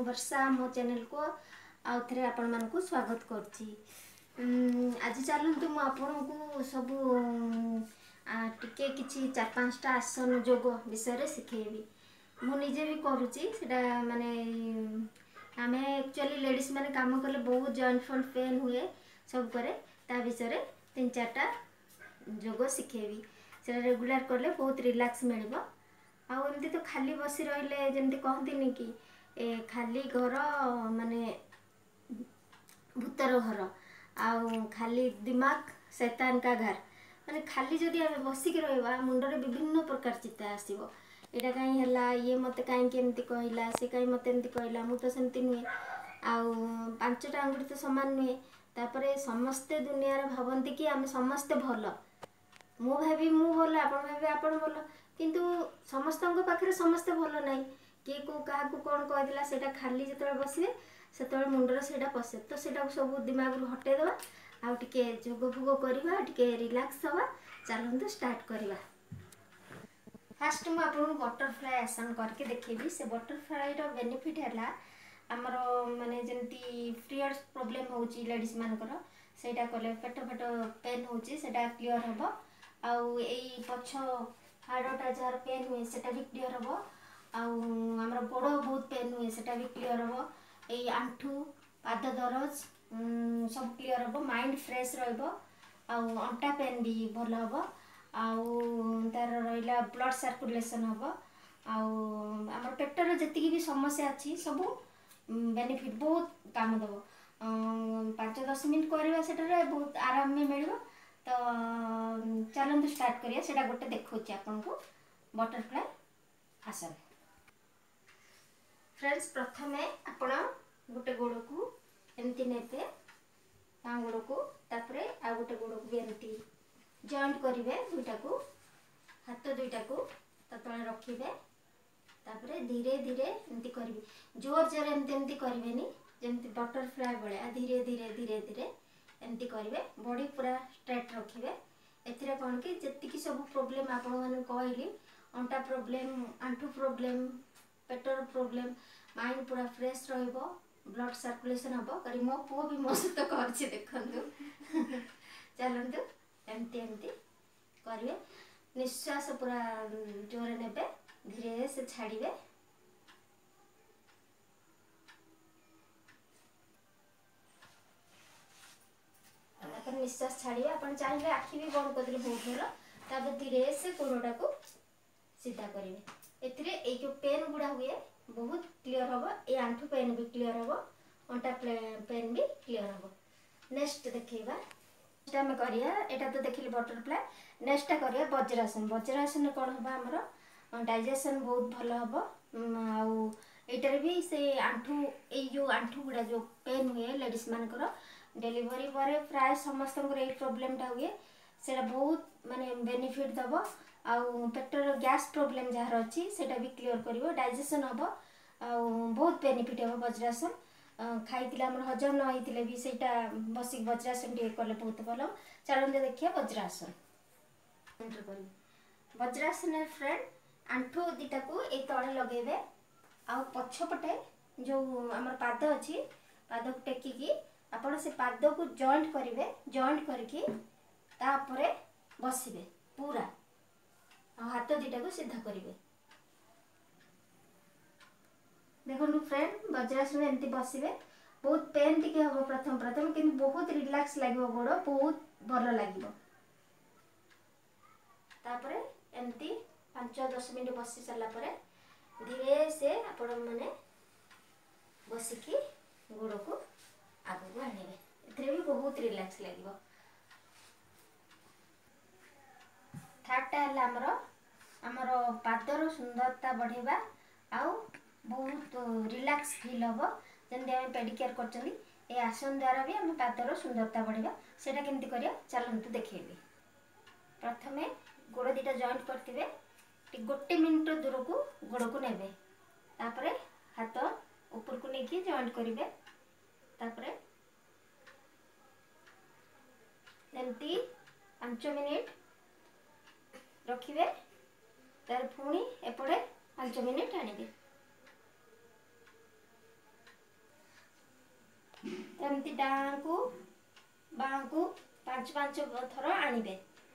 वर्षा मो चैनल को आउ थे आपण मानक स्वागत करछि। आज चलतु मु आपन को सब टिके किछि 4-5टा आसन योग विषय शिखेबी। मु निजे भी करूछि सेटा माने आमे एक्चुअली लेडीज माने काम करले बहुत जॉइंट फॉइंट पेन हुए सब करे ता विषय 3-4टा योग शिखेबी। से रेगुलर करले बहुत रिलैक्स मिलबो। आउ एमती तो खाली बसी रहिले जेमती कहतिनी कि खाली घर माने भूतर घर आउ खाली दिमाग शैतान का घर माने खाली जदि आमे बसिक रहबा मुंडरे विभिन्न प्रकार चिंता आसीबो। एटा काई हला ये मते काई केमती कहला से काई मते एमती कहला मु तो सेमती नुहे आउ 5टा आंगुठी तो समान नुहे। तापरे समस्ते दुनिया रे भावंती कि आमे समस्ते भलो मु भाबी मु भलो आपण भाबी आपण भलो किंतु समस्तଙ୍କ पाखरे समस्ते भलो नाही। किए को काहा को कोन कह दिला सेटा खाली जतरे बसिबे सेतरे मुंडर सेटा पसे तो सेटा सब दिमाग रु हटे देबा आ टिके जोग भोग करबा टिके रिलैक्स हवा। चलंतु स्टार्ट करबा। फर्स्ट मु आपन बटरफ्लाई आसन करके देखेबी। से बटरफ्लाई रो बेनिफिट हला हमर माने जेंती पीरियड्स प्रॉब्लम होची लेडीज मानकर सेटा कले पेट पेन होची सेटा क्लियर हबो। आउ एई पछ हाडटा जार पेन हुए सेटा भी क्लियर हबो। आउ हमर गोड़ बहुत पेन हुए सेटा भी क्लियर हबो। एई आंठू पाद दरज सब क्लियर हबो। माइंड फ्रेश रहबो। आउ अंटा पेन भी भलो हबो। आउ तार रहिला ब्लड सर्कुलेशन हबो। आउ हमर पेटर जतिकी भी समस्या अछि सब बेनिफिट बहुत काम दबो। 5-10 मिनिट करबा सेटा बहुत आराम में मिलबो। तो चलंतु स्टार्ट करिया। सेटा गोटे देखौछि आपन को बटरफ्लाई आसन। फ्रेंड्स प्रथमे आपण गोटे गोड़ को एमती नेते ता गोड़ को तापरे आ गोटे गोड़ को भी एमती जॉइंट करिवे। दुईटा को हाथ दुईटा को तळे रखिबे। तापरे धीरे धीरे एमती करिवे। जोर जोर एमती करिवेनी जेमती बटरफ्लाई बळे धीरे धीरे धीरे धीरे एमती करिवे। बॉडी पूरा स्ट्रेट रखिवे। एथिरे कोन कि जत्तिकी सब प्रॉब्लम आपण माने कहली अंटा प्रॉब्लम आंठू प्रॉब्लम पेटर प्रॉब्लम माइंड पूरा फ्रेश रहइबो। ब्लड सर्कुलेशन हबो। करी मो पो भी मो सहित करछि देखंतु। चलंतु एमती एमती करिवे। निश्वास पूरा जोर नेबे धीरे से छाड़िबे। निश्वास छाड़िए। अपन चाहिए आखि भी बंद कर बहुत भल। तब धीरे से गोड़टा को सीधा करेंगे। एथिरे ए जो पेन गुड़ा हुए बहुत क्लियर हबो। ए आंठू पेन भी क्लियर हबो। अंटा पेन भी क्लियर हबो। नेक्स्ट देखिबा। नेक्स्ट हम करिया एटा तो देखिली बटरफ्लाई। नेक्स्ट करिया वज्रासन। वज्रासन कोन हबा हमरो डाइजेशन बहुत भलो हबो। आउ एटारे भी से आंठू ए जो आंठू गुड़ा जो पेन हुए लेडीज मानकर डेलीवरी पर प्राय समस्त प्रॉब्लम टा हुए सेटा बहुत माने बेनिफिट दबो। आउ पेटर गैस प्रॉब्लम जहार अच्छी सेटा भी क्लियर करिवो। डाइजेशन हबो। आउ बहुत बेनिफिट हबो वज्रासन। खाइतिले हमर हजम न होइतिले भी सेटा बसी वज्रासन टे करले बहुत भलो। चलंते देखिया वज्रासन। एंटर करी वज्रासन फ्रेंड आंठू दिटा को ए तळे लगेबे। आउ पछपटे जो हमर पाद अछि पाद को टेकी की आपण से पाद को जॉइंट करिवे। जॉइंट करके तापरे बसिबे पूरा आ हाथ दिटा को सीधा करिवे। देखो फ्रेंड वज्रासन एमती बसिबे। बहुत पेन टिके हबो प्रथम प्रथम किंतु बहुत रिलैक्स लागिवो। गोड़ बहुत भलो लागिवो। तापरे एमती 5-10 मिनिट बसी सरला परे धीरे से आपण माने बसिकी गोड़ को आगु को आनिबे। एथरे भी बहुत रिलैक्स लागिवो। थर्डटा हला हमरो पादर सुंदरता बढ़ेबा आउ बहुत रिलैक्स फील हबो। जेंदे हम पेडिकेयर करचनी ए आसन द्वारा भी हम पादर सुंदरता बढ़ेबा। सेटा केमती करिया चलंतु देखैबी। प्रथमे गोड़ दिटा जॉइंट करथिबे। गोटे मिनिट दूर को गोड़ को नेबे। तापरे हाथ ऊपर को नेकी जॉइंट करिवे। तापरे एमती 5 मिनिट रखिवे। तार पुणी एपड़े 5 मिनिट आनिबे। एमती डाँ को बाँ को 5 थर आनिबे।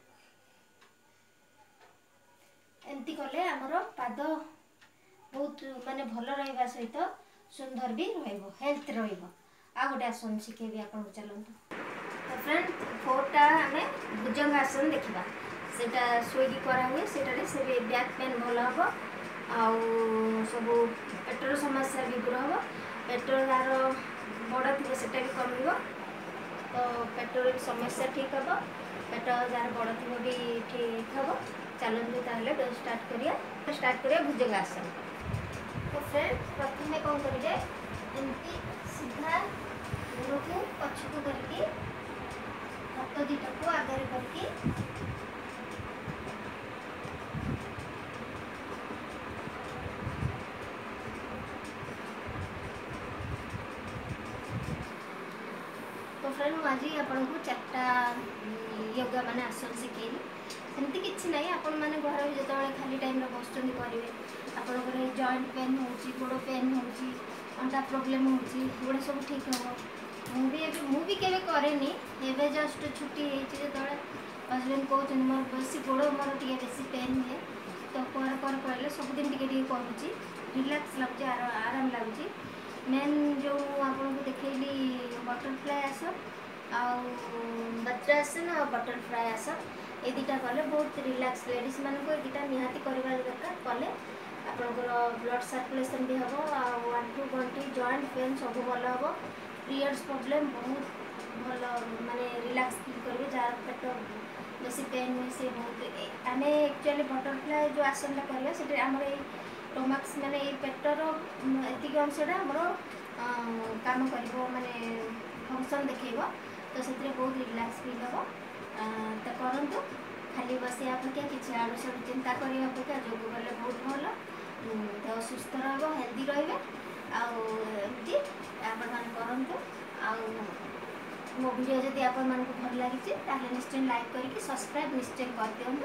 एमती कले आमर पाद बहुत माने भल रहा सहित सुंदर भी रहिबो, हेल्थ रहिबो। आ गोटे आसन शिखेबी आपन चलंतु। तो फ्रेंड 4टा आमे भुजंगासन देखिबा। सेटा सोईकी करा हुए, सेटारे से बैक पेन भल हबो, आउ सब पेटर समस्या भी दूर हबो। पेटर यार बड़ थी सेटा भी कमिबो, तो पेटर समस्या ठीक हबो, पेट जार बड़ थी भी ठीक हबो। चलते ताहले स्टार्ट करिया भुजंगासन। तो फ्रेंड प्रथम कौन करेंगे, एमती सीधा गोड़ को पछकू करके हाथ दुटा को आगे करके तो फ्रेंड मुझे आपन को 4टा योगा माने आसन शिखेली। सेमती किसी ना आपण मैंने घर जो खाली टाइम बस करेंगे, आपंकर जॉइंट पेन हो, गोड़ पेन हो, अंटा प्रोब्लेम होगा सब ठीक हम। मुझे केवे कैनि एवं जस्ट छुट्टी जो हजबैंड कहते मोर बेस गोड़ मोर टे बेस पेन हुए, तो कर कहले सबुदिन टे करुच्ची, रिलैक्स लगुच, आराम लगुच। मेन जो आपको देखली बटरफ्लाई आसन वज्रासन और बटरफ्लाई आसन, ये 2टा कले बहुत रिलैक्स। लेडीज मानक ये 2टा निहाती करवा दरकार, कले आपंकर ब्लड सर्कुलेशन भी हम, आंठू गंठी जॉइंट पेन सब भल हम। पीरियड्स प्रॉब्लम बहुत भल माने रिलैक्स फील करेंगे, जार पेट बेसी पेन हुए से बहुत। आम एक्चुअली बटरफ्लाई जो आसनटा करवा से आम टोमाक्स माने पेटर एतिक अंशटा आमर काम कर माने फंक्शन देखेब, तो से बहुत रिलैक्स फील हम। तो करंतु खाली बस अपेक्षा किसी आड़ू साड़ू चिंता करने अपेक्षा जोग गले बहुत भल, देह सुस्थ रहा, हेल्दी रे। आमती आपण करूँ मो वीडियो जदि आपण मन को भल लगी निश्चय लाइक करके सब्सक्राइब निश्चय कर दिंतु।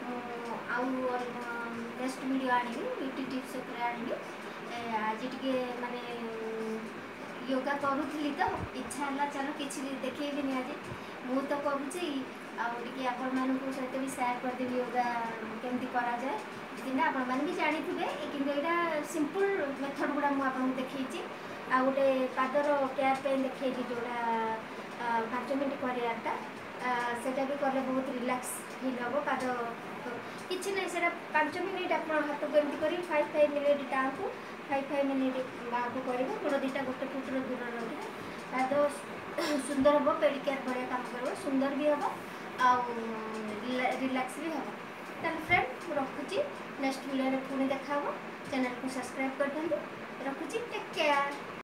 नेक्स्ट वीडियो आनी ब्यूटी टिप्स आनी। आज टे माने योगा करूली तो इच्छा है चलो किसी देखेबी आज मु तो करुच्ची आगे आपण मान सहित भी सेयार करदेवी योगा केमती करा जाए। दिन आपण मैंने भी जानी थे कि यहाँ सिंपल मेथड गुड़ा मुझे देखी। आ गोटे पादर केयर पेन देखी जोड़ा 5 मिनट कराटा सेटा भी कले बहुत रिलैक्स फील हम। पाद किसी ना से 5 मिनट आप हाथ को एमती कर 5 मिनट टाँ को 5 मिनट माँ को कर गोड़ 2टा गोटे फुट दूर रही पाद सुंदर हम, पेडिकेयर भाया काम कर सुंदर भी हम, रिलैक्स भी हम। तो फ्रेंड रखुची, नेक्स्ट वीडियो पुणी देखा चैनल को सब्सक्राइब कर दिखाँ। रखुची, टेक केयर।